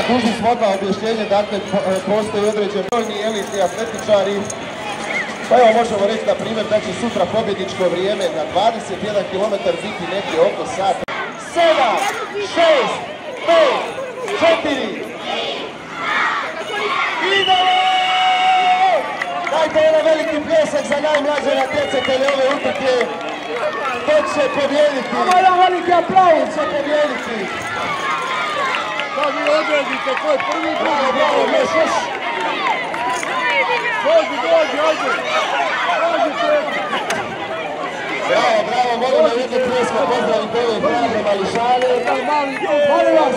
dužni smo odmah objašnjenje, dakle, postoji određeni brojni elitni atletičari. Pa evo možemo reći, na primjer, da će sutra pobjedničko vrijeme na 21 km biti negdje oko sata. 7, 6, 5, 4. Idemo! Dajte jedan veliki pljesak za najmlađe natjecatelje ove utrke. To će pobjediti. Ovo jedan veliki aplauz će pobjediti. Da vi odredite, ko je prvi put. Bravo, još. Dođi, ajde. Bravo, molim da jednu pljesku pozdraviti ove hrabre mališane. Molim vas,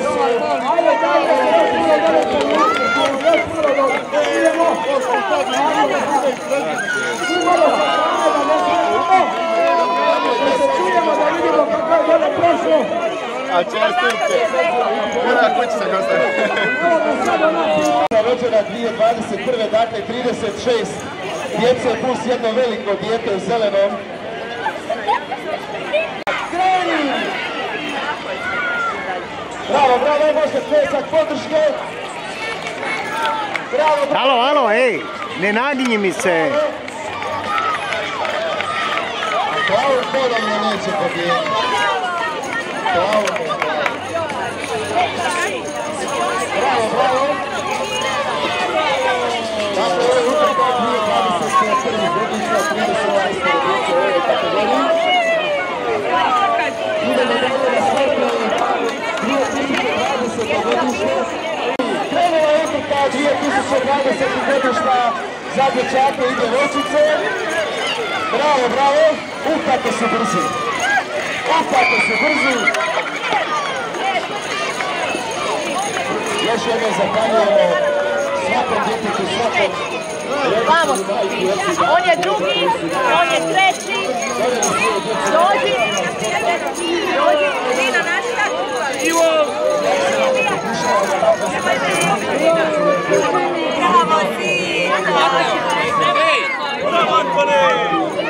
A čestitke. Kada kući se gostavi. Rođena 2021. Dakle 36 djece plus jedno veliko dijete u zelenom. Kreni! Bravo, može pljesak podrške. Bravo. Alo, ej, ne nadinji mi se. Plavu ponovno neće pobijediti. Bravo. Dakle, ovo je utrka 2021. godišnja 38. djece u ovoj kategoriji. Idemo dalje na startnoj 2020. godišnja. Krenula je utrka 2020. godišnja za dječake i djevojčice. Bravo. Kako su brzi. Još jedno zahvaljujemo svakom djetetu, svakom... Vamos, on je drugi, on je treći. Dođi, Lina naša. Ivo! Bravo si! Bravo, Antone!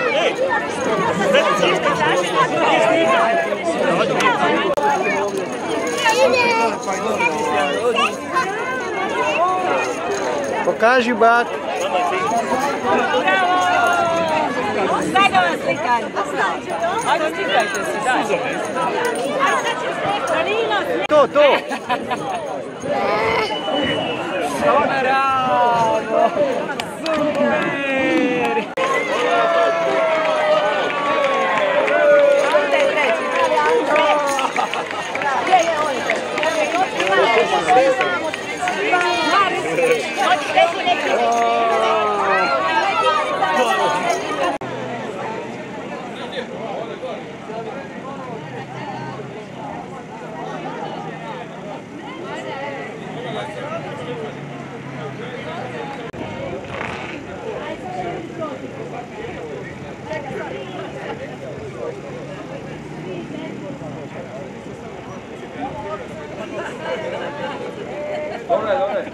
Pokaži bak. Svega vam slikanje. Ajde slikajte se, daj. To. Bravo. Super. Dobre.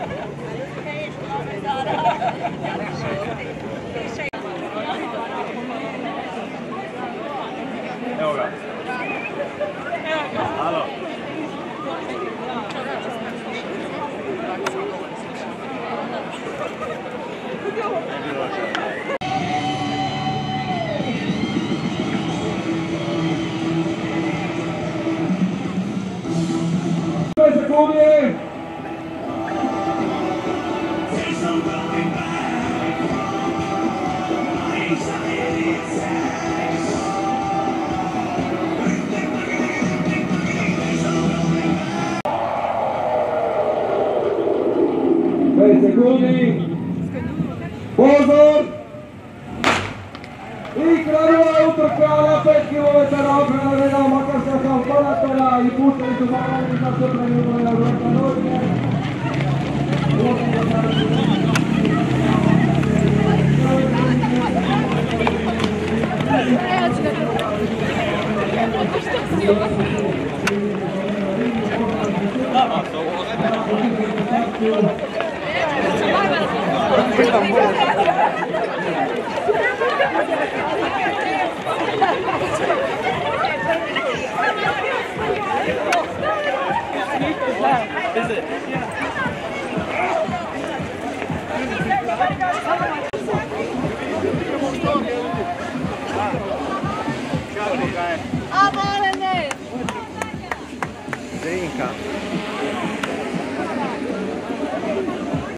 Evo ga. Halo. Sekunde! Sekundi, pozor i krenula je utrka na 5 km okrenarena Makarska kalkulatora i pušteni su malani za sutra njegove na vrsta noćne. Drinka.